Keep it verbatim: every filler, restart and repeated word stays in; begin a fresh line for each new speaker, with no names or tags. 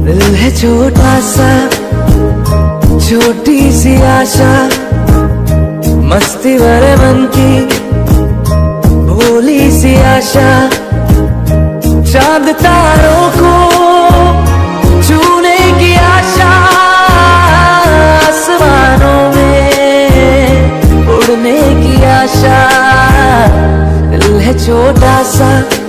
दिल है छोटा सा, छोटी सी आशा, मस्ती भरे मन की भोली सी आशा, चांद तारों को छूने की आशा, आसमानों में उड़ने की आशा। दिल है छोटा सा,